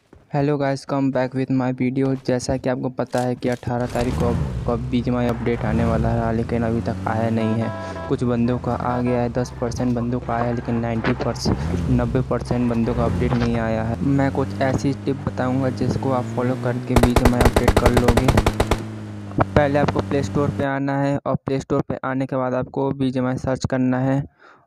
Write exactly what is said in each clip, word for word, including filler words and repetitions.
Hello guys, come back with my video. जैसा कि आपको पता है कि अठारह तारीख को अब अब बीजीएमआई अपडेट आने वाला है, लेकिन अभी तक आया नहीं है। कुछ बंदों का आ गया है, दस परसेंट बंदों का आया है, लेकिन नब्बे परसेंट नब्बे परसेंट बंदों का अपडेट नहीं आया है। मैं कुछ ऐसी टिप बताऊंगा जिसको आप फॉलो करके बीजीएमआई अपडेट कर लोगे। पहले आपको प्ले स्टोर पे आना है और प्ले स्टोर पे आने के बाद आपको बीजीएमआई सर्च करना है।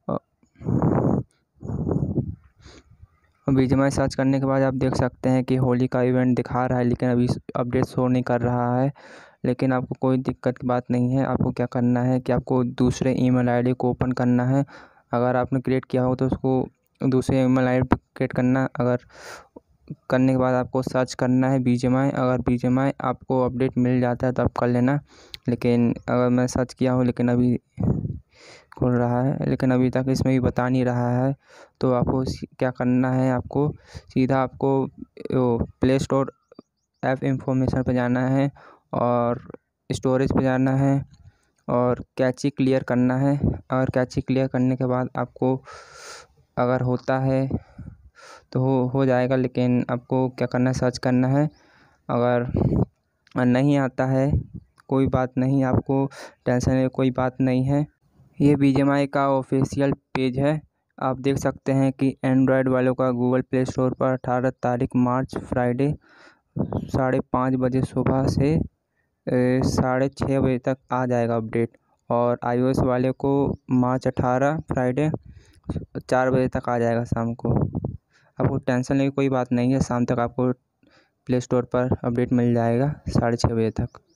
बीजीएमआई सर्च करने के बाद आप देख सकते हैं कि होली का इवेंट दिखा रहा है, लेकिन अभी अपडेट शो नहीं कर रहा है। लेकिन आपको कोई दिक्कत की बात नहीं है। आपको क्या करना है कि आपको दूसरे ईमेल आईडी को ओपन करना है। अगर आपने क्रिएट किया हो तो उसको दूसरे ईमेल आईडी पर क्रिएट करना। अगर करने के बाद आपको सर्च करना है बीजीएमआई। अगर बीजीएमआई आपको अपडेट मिल जाता है तो आप कर लेना। लेकिन अगर मैं सर्च किया हूँ लेकिन अभी खुल रहा है, लेकिन अभी तक इसमें भी बता नहीं रहा है। तो आपको क्या करना है, आपको सीधा आपको प्ले स्टोर ऐप इंफॉर्मेशन पे जाना है और स्टोरेज पे जाना है और कैची क्लियर करना है। और कैची क्लियर करने के बाद आपको अगर होता है तो हो हो जाएगा, लेकिन आपको क्या करना है, सर्च करना है। अगर नहीं आता है कोई बात नहीं, आपको टेंशन है, कोई बात नहीं है। ये बीजीएमआई का ऑफिशियल पेज है। आप देख सकते हैं कि एंड्रॉयड वालों का गूगल प्ले स्टोर पर अठारह तारीख मार्च फ्राइडे साढ़े पाँच बजे सुबह से साढ़े छः बजे तक आ जाएगा अपडेट। और आईओएस वाले को मार्च अठारह फ्राइडे चार बजे तक आ जाएगा शाम को। आपको टेंशन लेने की कोई बात नहीं है, शाम तक आपको प्ले स्टोर पर अपडेट मिल जाएगा साढ़े छः बजे तक।